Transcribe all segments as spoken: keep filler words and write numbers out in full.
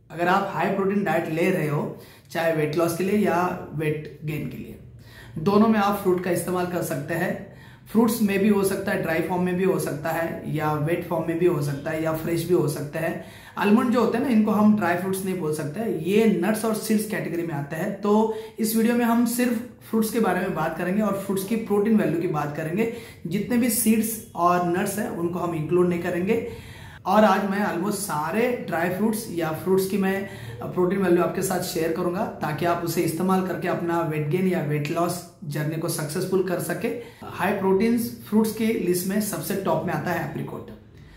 अगर आप high protein diet ले रहे हो, चाहे वेट लॉस के लिए या वेट गेन के लिए, दोनों में आप फ्रूट का इस्तेमाल कर सकते हैं। फ्रूट्स में भी हो सकता है, ड्राई फॉर्म में भी हो सकता है, या वेट फॉर्म में भी हो सकता है, या फ्रेश भी हो सकता है। आलमंड जो होते हैं ना, इनको हम ड्राई फ्रूट्स नहीं बोल सकते, ये नट्स और सीड्स कैटेगरी में आते हैं। तो इस वीडियो में हम सिर्फ फ्रूट्स के बारे में बात करेंगे और फ्रूट्स की प्रोटीन वैल्यू की बात करेंगे। जितने भी सीड्स और नट्स हैं उनको हम इंक्लूड नहीं करेंगे। और आज मैं ऑलमोस्ट सारे ड्राई फ्रूट्स या फ्रूट्स की मैं प्रोटीन वैल्यू आपके साथ शेयर करूंगा, ताकि आप उसे इस्तेमाल करके अपना वेट गेन या वेट लॉस जर्नी को सक्सेसफुल कर सके। हाई प्रोटीन फ्रूट्स के लिस्ट में सबसे टॉप में आता है एप्रिकॉट।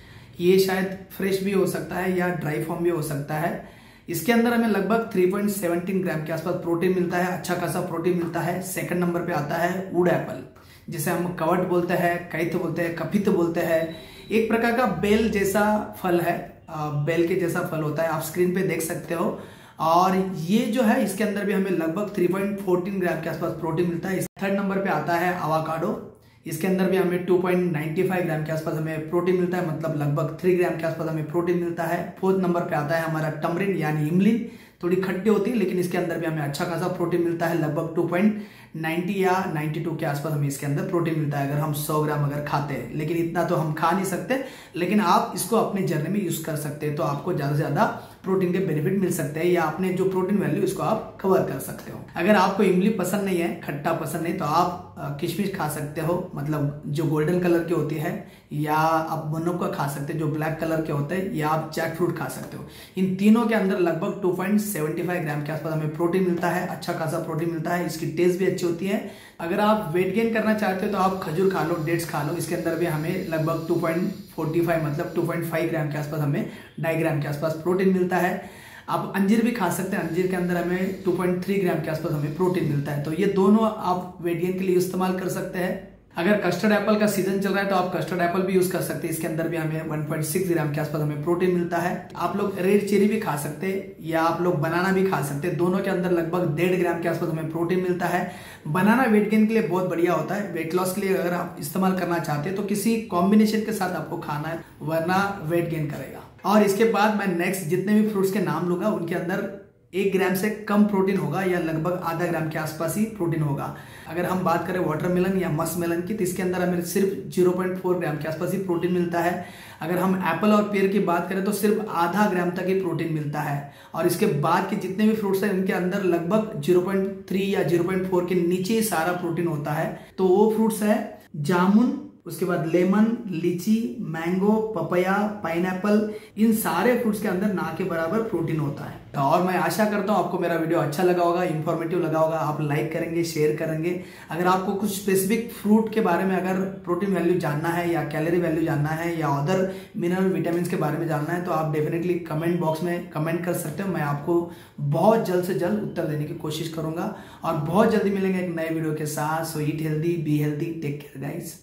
ये शायद फ्रेश भी हो सकता है या ड्राई फॉर्म भी हो सकता है। इसके अंदर हमें लगभग तीन पॉइंट एक सात ग्राम के आसपास प्रोटीन मिलता है, अच्छा खासा प्रोटीन मिलता है। सेकंड नंबर पे आता है वुड एप्पल, जिसे हम कवट बोलते हैं, कैथ बोलते हैं, कपित बोलते हैं। एक प्रकार का बेल जैसा फल है, बेल के जैसा फल होता है, आप स्क्रीन पे देख सकते हो। और ये जो है, इसके अंदर भी हमें लगभग तीन पॉइंट एक चार ग्राम के आसपास प्रोटीन मिलता है। थर्ड नंबर पे आता है अवाकाडो। इसके अंदर भी हमें दो पॉइंट नौ पाँच ग्राम के आसपास हमें प्रोटीन मिलता है, मतलब लगभग तीन ग्राम के आसपास हमें प्रोटीन मिलता है। फोर्थ नंबर पे आता है हमारा टमरिन यानी इमलिन। थोड़ी खट्टी होती है, लेकिन इसके अंदर भी हमें अच्छा खासा प्रोटीन मिलता है, लगभग दो पॉइंट नौ या बानवे के आसपास हमें इसके अंदर प्रोटीन मिलता है, अगर हम सौ ग्राम अगर खाते हैं। लेकिन इतना तो हम खा नहीं सकते, लेकिन आप इसको अपने जर्नी में यूज कर सकते हैं, तो आपको ज्यादा से ज्यादा प्रोटीन के बेनिफिट मिल सकते हैं, या अपने जो प्रोटीन वैल्यू इसको आप कवर कर सकते हो। अगर आपको इमली पसंद नहीं है, खट्टा पसंद नहीं, तो आप किशमिश खा सकते हो, मतलब जो गोल्डन कलर की होती है, या आप मनोका खा सकते हो जो ब्लैक कलर के होते हैं, या आप जैक फ्रूट खा सकते हो। इन तीनों के अंदर लगभग दो पॉइंट सात पाँच ग्राम के आसपास हमें प्रोटीन मिलता है, अच्छा खासा प्रोटीन मिलता है। इसकी टेस्ट भी अच्छी होती है। अगर आप वेट गेन करना चाहते हो तो आप खजूर खा लो, डेट्स खा लो। इसके अंदर भी हमें लगभग दो पॉइंट चार पाँच मतलब दो पॉइंट पाँच ग्राम के आसपास हमें ढाई ग्राम के आसपास प्रोटीन मिलता है। आप अंजीर भी खा सकते हैं, अंजीर के अंदर हमें दो पॉइंट तीन ग्राम के आसपास हमें प्रोटीन मिलता है। तो ये दोनों आप वेट गेन के लिए इस्तेमाल कर सकते हैं। अगर कस्टर्ड एप्पल का सीजन चल रहा है तो आप कस्टर्ड एप्पल भी यूज कर सकते हैं। इसके अंदर भी हमें एक पॉइंट छह ग्राम के आसपास हमें प्रोटीन मिलता है। आप लोग रेड चेरी भी खा सकते हैं, या आप लोग बनाना भी खा सकते हैं। दोनों के अंदर लगभग डेढ़ ग्राम के आसपास हमें प्रोटीन मिलता है। बनाना वेट गेन के लिए बहुत बढ़िया होता है। वेट लॉस के लिए अगर आप इस्तेमाल करना चाहते हैं तो किसी कॉम्बिनेशन के साथ आपको खाना है, वरना वेट गेन करेगा। और इसके बाद मैं नेक्स्ट जितने भी फ्रूट्स के नाम लूंगा उनके अंदर एक ग्राम से कम प्रोटीन होगा, या लगभग आधा ग्राम के आसपास ही प्रोटीन होगा। अगर हम बात करें वाटरमेलन या मस्कमेलन की, तो इसके अंदर हमें सिर्फ जीरो पॉइंट चार ग्राम के आसपास ही प्रोटीन मिलता है। अगर हम एप्पल और पेयर की बात करें तो सिर्फ आधा ग्राम तक ही प्रोटीन मिलता है। और इसके बाद के जितने भी फ्रूट्स हैं उनके अंदर लगभग जीरो पॉइंट तीन या जीरो पॉइंट चार के नीचे ही सारा प्रोटीन होता है। तो वो फ्रूट्स है जामुन, उसके बाद लेमन, लीची, मैंगो, पपया, पाइनएप्पल। इन सारे फ्रूट्स के अंदर ना के बराबर प्रोटीन होता है। और मैं आशा करता हूं आपको मेरा वीडियो अच्छा लगा होगा, इंफॉर्मेटिव लगा होगा। आप लाइक करेंगे, शेयर करेंगे। अगर आपको कुछ स्पेसिफिक फ्रूट के बारे में अगर प्रोटीन वैल्यू जानना है, या कैलोरी वैल्यू जानना है, या अदर मिनरल विटामिन के बारे में जानना है, तो आप डेफिनेटली कमेंट बॉक्स में कमेंट कर सकते हो। मैं आपको बहुत जल्द से जल्द उत्तर देने की कोशिश करूंगा, और बहुत जल्दी मिलेंगे एक नए वीडियो के साथ। So eat healthy, be healthy, take care guys.